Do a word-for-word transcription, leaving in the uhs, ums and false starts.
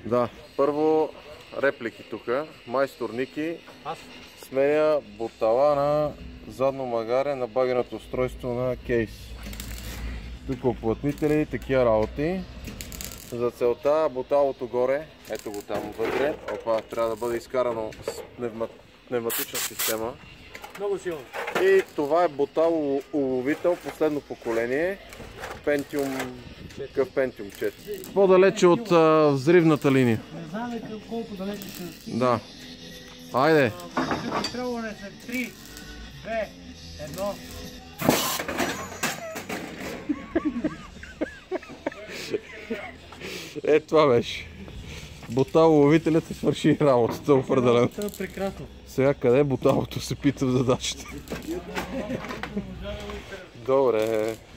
Да, първо реплики тук. Майстор Ники Аз? сменя бутала на задно магаре на багеното устройство на кейс. Тук оплътнители, такива работи. За целта буталото горе, ето го там вътре, опа, трябва да бъде изкарано с пневма... пневматична система. Много силно. И това е бутал уловител, последно поколение, Pentium, какъв Pentium четири. По-далече от а, взривната линия. Не знаме колко далече ще... Да. Айде! Изстрелване след три, две, едно. Е, това беше. Бутал ловителят е свърши работата определено. Това е прекрасно. Сега къде е буталото, се питам задачата. Добре.